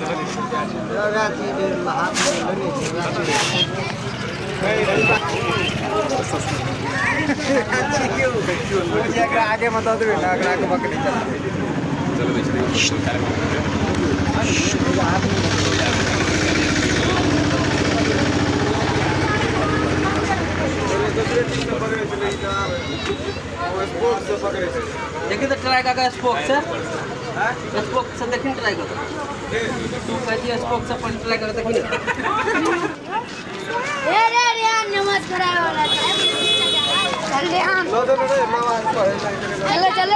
आगे मत आओ, आगे पकड़ी देखिए तो ट्राई का स्पोक से देखिए ट्राई करो तू कहिए स्पोक से पण ट्राई करो देखिए रे नमस्कार वाला चल रे हम चलो